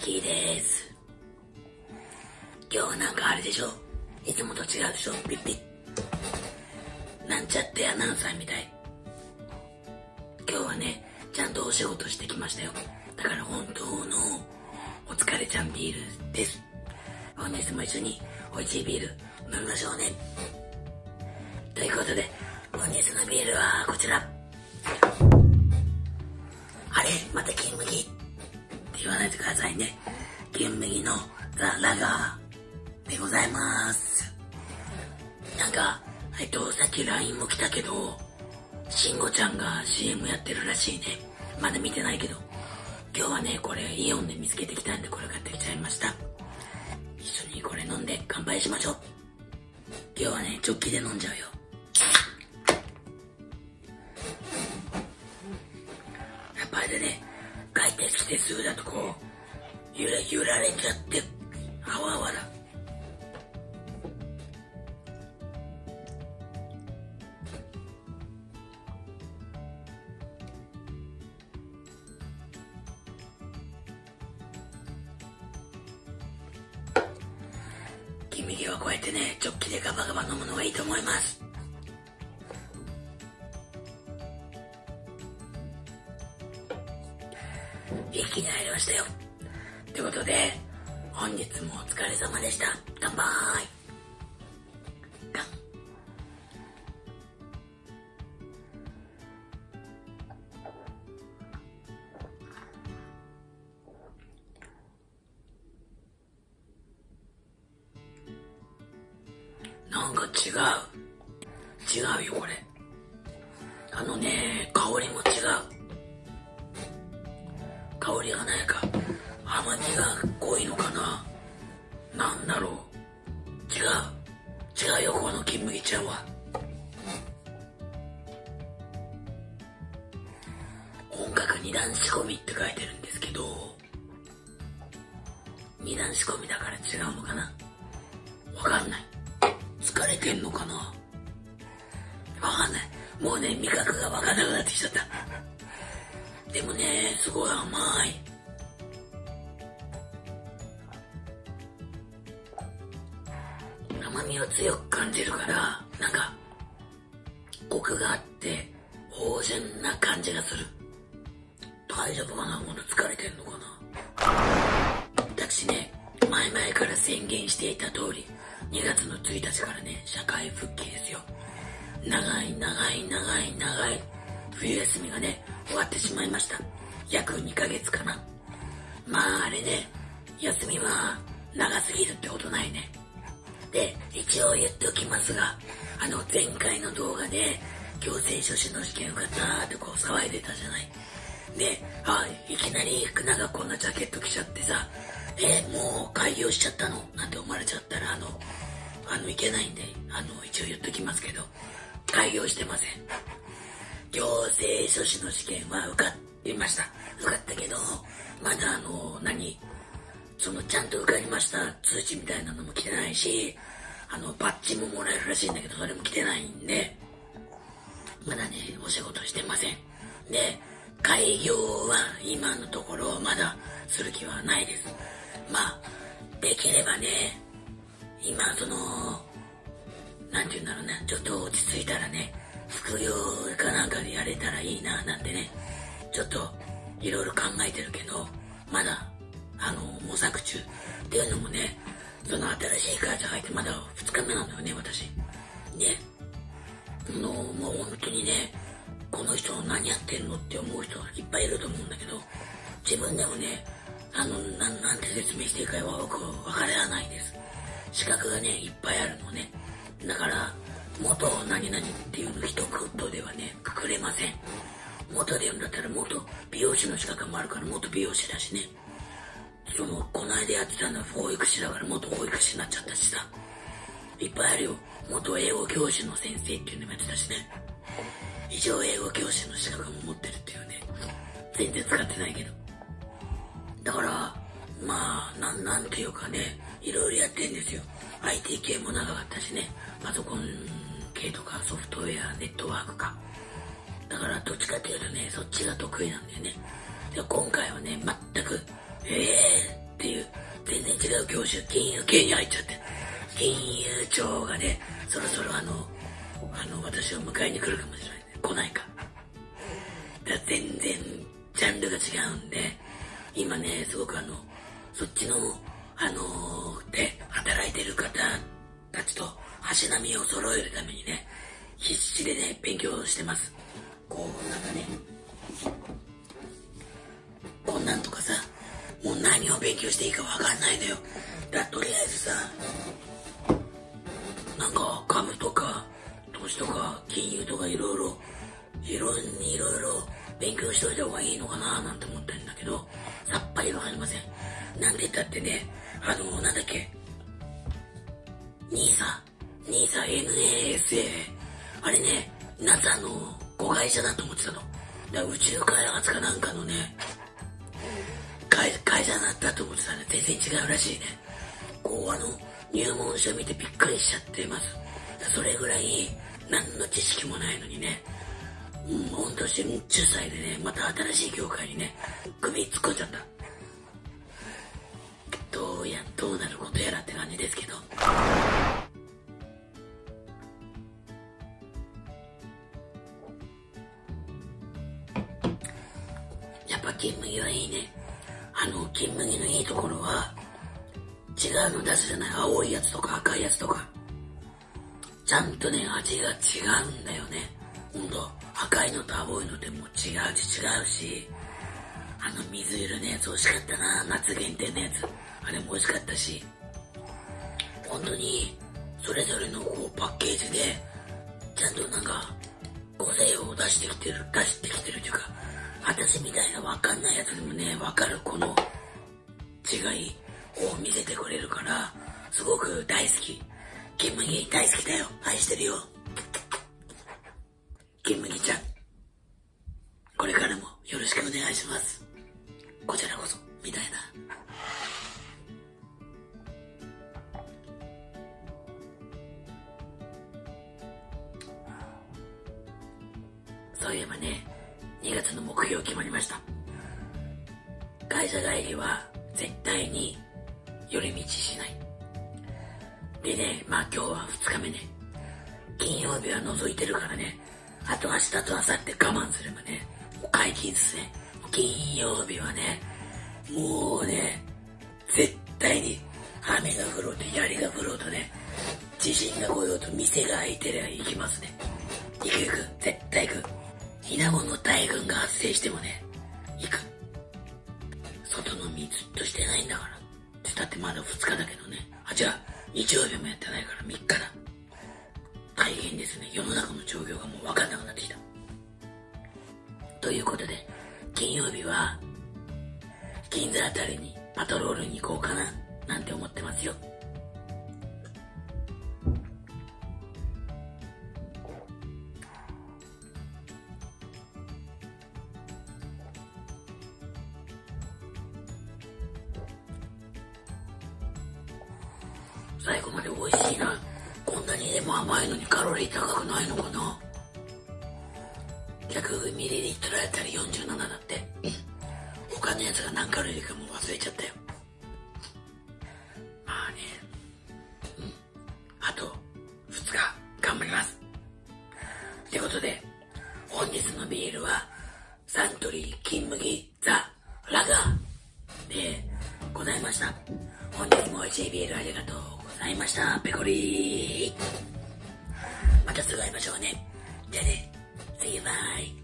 キーです。今日はなんかあれでしょ、いつもと違うでしょ、ピッピッなんちゃってアナウンサーみたい。今日はね、ちゃんとお仕事してきましたよ。だから本当のお疲れちゃんビールです。本日も一緒に美味しいビール飲みましょうね。ということで、本日のビールはこちら。あれまた金麦って言わないでくださいね。金麦のザ・ラガーでございます。なんか、さっき LINE も来たけど、慎吾ちゃんが CM やってるらしいね。まだ見てないけど。今日はね、これイオンで見つけてきたんで、これ買ってきちゃいました。一緒にこれ飲んで乾杯しましょう。今日はね、ジョッキで飲んじゃうよ。やっぱりね、帰ってきてすぐだとこう、揺られちゃって、あわあわだ。金麦はこうやってね、ジョッキでガバガバ飲むのがいいと思います。一気に入りましたよ。ということで、本日もお疲れ様でした。乾杯。なんか違うよこれ。香りも違う。香りがないか、甘みが濃いのかな。なんだろう。違うよこの金麦ちゃんは。本格二段仕込みって書いてるんですけど、二段仕込みだから違うのかな。わかんない。疲れてんのかな。わかんない。もうね、味覚がわかんなくなってきちゃった。でもね、すごい甘い。甘みを強く感じるから、なんかコクがあって芳醇な感じがする。大丈夫かな。まだ疲れてんのかな。私ね、前々から宣言していた通り、2月の1日からね、社会復帰ですよ。長い冬休みがね、終わってしまいました。約2ヶ月かな。まああれね、休みは長すぎるってことないね。で、一応言っておきますが、前回の動画で強制初試の試験受かったってこう騒いでたじゃない。で、いきなりなんかこんなジャケット着ちゃってさ、もう開業しちゃったのなんて思われちゃったらいけないんで、一応言っときますけど、開業してません。強制初試の試験は受かりました。受かったけど、まだちゃんと受かりました通知みたいなのも来てないし、バッジももらえるらしいんだけど、それも来てないんで、まだね、お仕事してません。で、開業は今のところまだする気はないです。まあ、できればね、今なんて言うんだろうね、ちょっと落ち着いたらね、副業かなんかでやれたらいいななんてね、ちょっといろいろ考えてるけど、まだ模索中っていうのもね、新しい会社入ってまだ2日目なんだよね、私ね。もう本当にね、この人何やってんのって思う人がいっぱいいると思うんだけど、自分でもね、なんて説明していいかは僕分からないです。資格がね、いっぱいあるのね。だから元何々っていうの一言ではね、くくれません。元で言うんだったら元美容師の資格もあるから元美容師だしね。この間やってたのは保育士だから元保育士になっちゃったしさ。いっぱいあるよ。元英語教師の先生っていうのもやってたしね。以上英語教師の資格も持ってるっていうね。全然使ってないけど。だから、まあ、なんていうかね、いろいろやってんですよ。IT 系も長かったしね。パソコン系とかソフトウェア、ネットワークか。だからどっちかっていうとね、そっちが得意なんだよね。で今回はね、全く、って週金融系に入っちゃって、金融庁がね、そろそろ私を迎えに来るかもしれないね。来ないか。だから全然ジャンルが違うんで、今ね、すごくそっちの、で、働いてる方たちと足並みを揃えるためにね、必死でね、勉強してます。こう、なんかね、こんなんとかさ、もう何を勉強していいかわかんないのよ。とりあえずさ、なんか株とか投資とか金融とかいろいろ勉強しといた方がいいのかななんて思ってるんだけど、さっぱりわかりません。なんて言ったってね、なんだっけ、NASA、あれね、NASA の子会社だと思ってたの。だから宇宙開発かなんかのね、会社だったと思ってたね。全然違うらしいね。こう入門書見てびっくりしちゃってます。それぐらい何の知識もないのにね、ほんと10歳でね、また新しい業界にね、首突っ込んじゃった。どうなることやらって感じですけど。やっぱ金麦はいいね。金麦のいいところは、違うの出すじゃない。青いやつとか赤いやつとか。ちゃんとね、味が違うんだよね。ほんと、赤いのと青いのでも違うし、水色のやつ美味しかったな。夏限定のやつ。あれも美味しかったし、本当に、それぞれのこうパッケージで、ちゃんとなんか、個性を出してきてるというか、私みたいなわかんないやつでもね、わかるこの違いを見せてくれるから、すごく大好き。金麦大好きだよ。愛してるよ。金麦ちゃん。これからもよろしくお願いします。こちらこそ、みたいな。そういえばね、2月の目標決まりました。会社帰りは絶対に寄り道しない。でね、今日は2日目ね。金曜日は覗いてるからね。あと明日と明後日我慢すればね、もう解禁っすね。金曜日はね、もうね、絶対に雨が降ろうと槍が降ろうとね、地震が来ようと店が開いてりゃ行きますね。行く、絶対行く。稲子の大群が発生してもね、行く。外飲みずっとしてないんだから。だってまだ2日だけどね。違う、日曜日もやってないから3日だ。大変ですね。世の中の状況がもう分かんなくなってきた。ということで、金曜日は銀座あたりにパトロールに行こうかななんて思ってますよ。最後まで美味しいな。こんなにでも甘いのにカロリー高くないのかな。100ml あたり47だって。他のやつが何カロリーかも忘れちゃったよ。まあね、あと2日頑張ります。ってことで、本日のビールはサントリー金麦ザ・ラガーでございました。本日も美味しいビールありがとうございました。ペコリー。またすぐ会いましょうね。じゃあね。See you bye.